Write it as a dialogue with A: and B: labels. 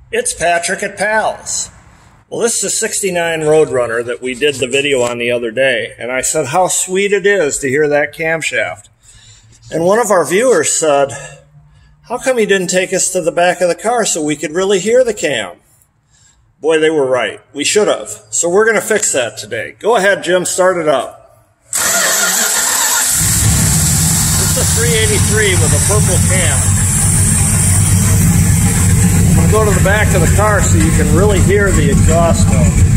A: It's Patrick at Pals. Well, this is a 69 Roadrunner that we did the video on the other day, and I said how sweet it is to hear that camshaft. And one of our viewers said, how come you didn't take us to the back of the car so we could really hear the cam? Boy, they were right. We should have. So we're going to fix that today. Go ahead, Jim, start it up. This is a 383 with a purple cam. I'm going to go to the back of the car so you can really hear the exhaust note.